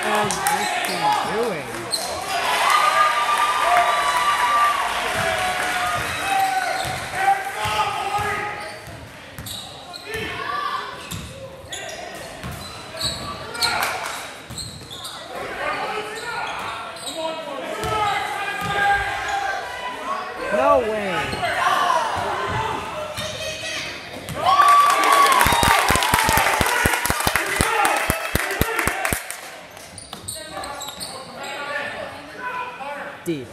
is this team doing? No way. Deep.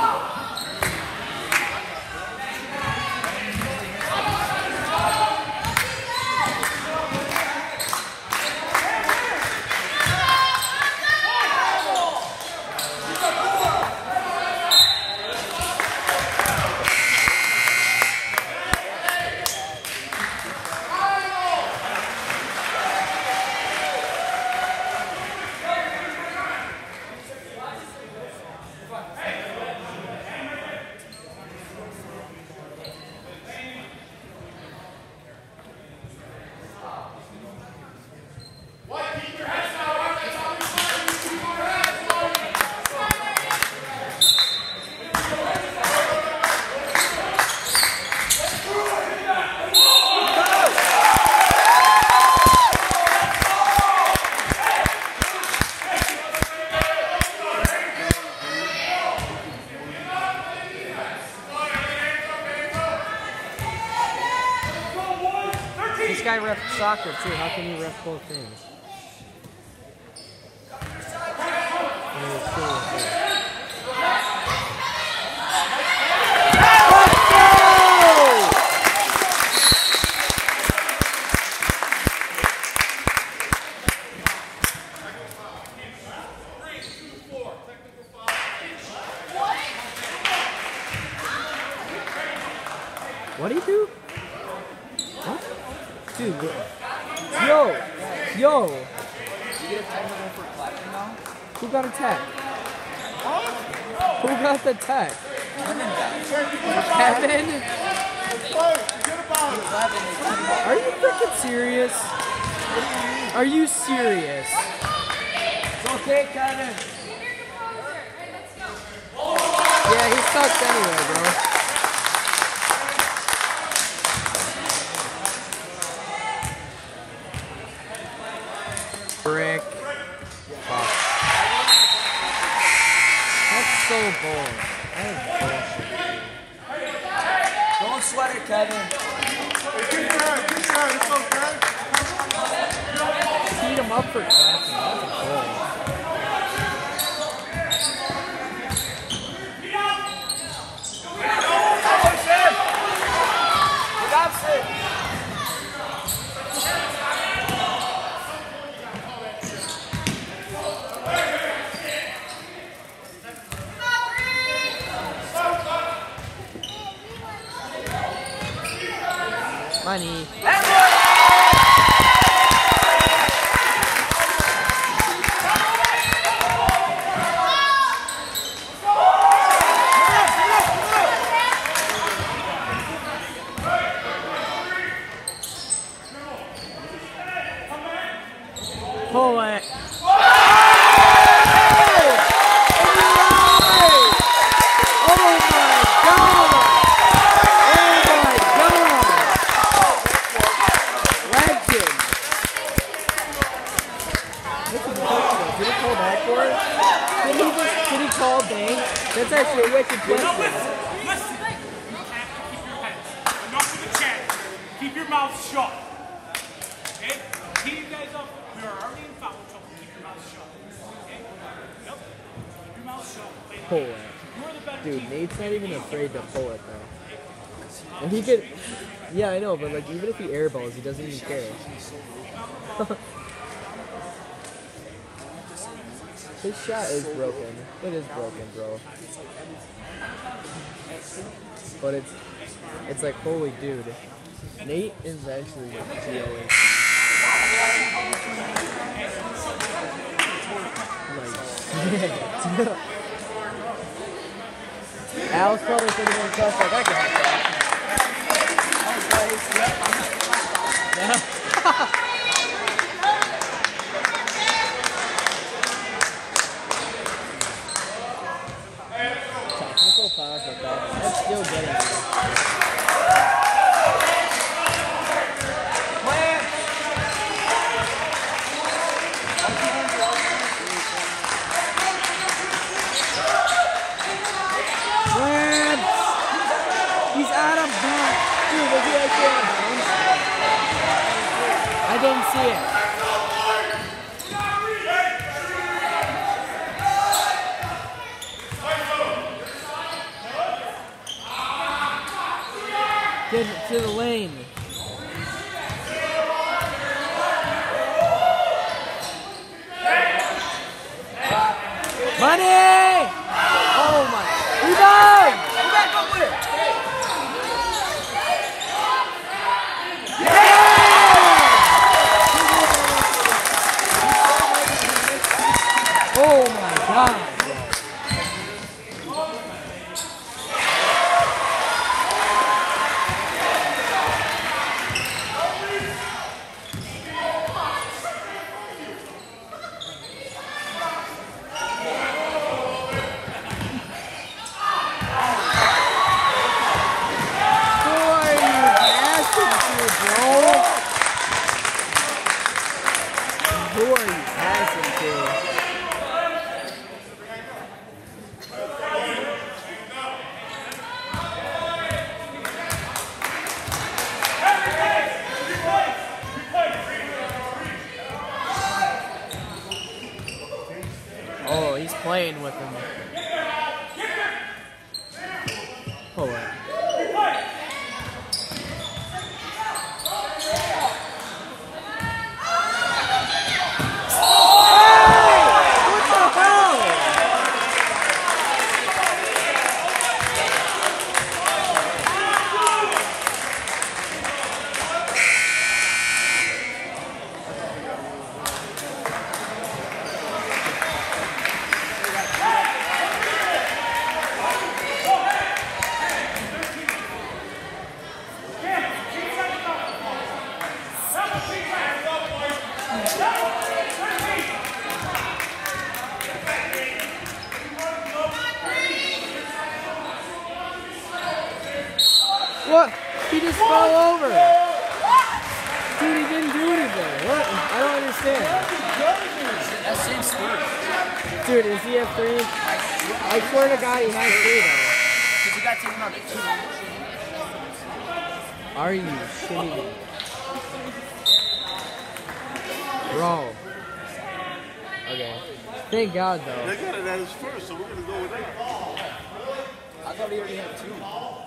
This guy ref soccer too. How can you ref both things? What do you do? What? Dude, yo! You get a technical for clapping now? Who got a tech? Who got the tech? Kevin? Are you freaking serious? Are you serious? It's okay, Kevin. Yeah, he sucks anyway, bro. Brick. Fuck. That's so bold. That is bullshit. Don't sweat it, Kevin. Heat him up for clapping. That's a goal. Money. Pull it. That's actually a wicked question. Listen. You have to keep your head. Enough with the chat. Keep your mouth shut. Okay? Keep you guys up. We are already in foul trouble. Keep your mouth shut. Okay? Yep. Keep your mouth shut. Pull it. Dude, Nate's not even afraid to pull it though. And he could, yeah, I know, but like even if he airballs, he doesn't even care. His shot is broken. It is broken, bro. But it's like, holy dude. Nate is actually like GOAC. Like, Al's probably thinking to himself like, I can have that. didn't see it. Get it to the lane. Money! Oh my. Rebound! Go back, go with it. Oh my God. Who are you passing to? Oh, he's playing with him. Hold on. What? He just fell over. Dude, he didn't do anything. What? I don't understand. That same squirt. Dude, does he have 3? I swear to God, he has 3 though. Because you got taken out at 2. Are you shitting me? Bro. Okay. Thank God though. They got it at his first, so we're gonna go with that. I thought he already had 2.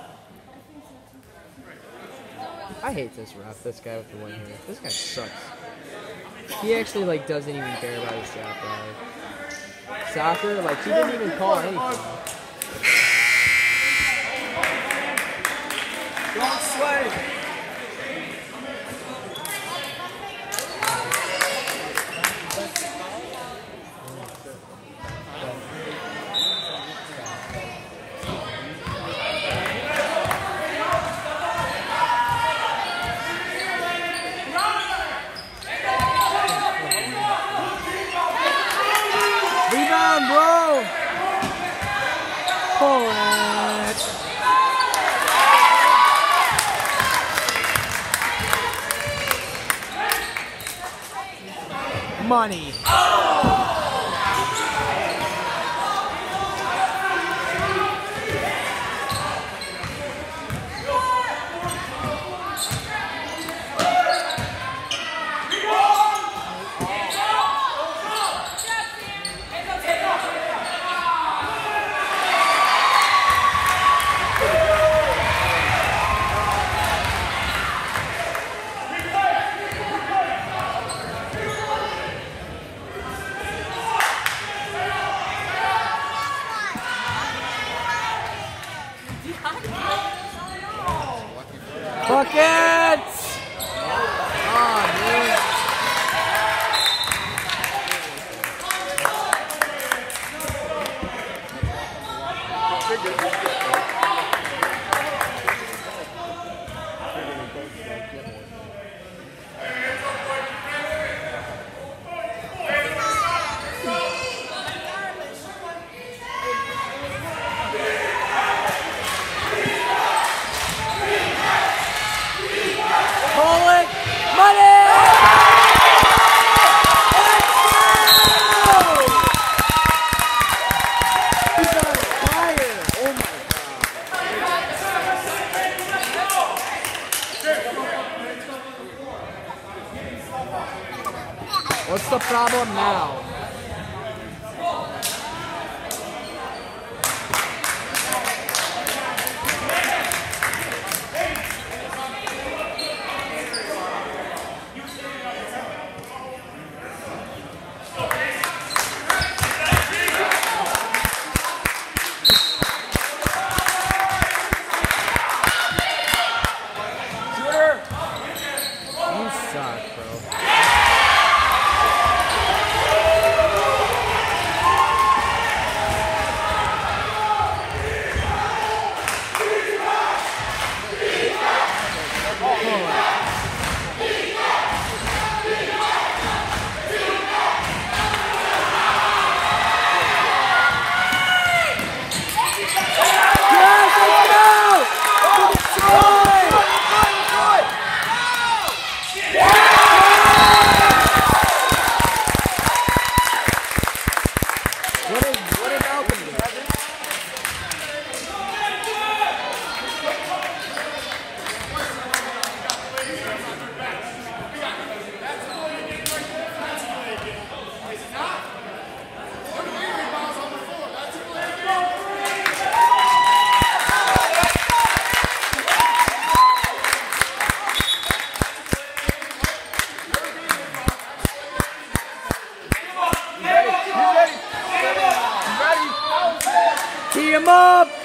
I hate this ref, this guy with the one here. This guy sucks. He actually like doesn't even care about his job, bro. Soccer, like he didn't even call anything. Don't sweat. Rebound, bro! Pull it. Money. him up!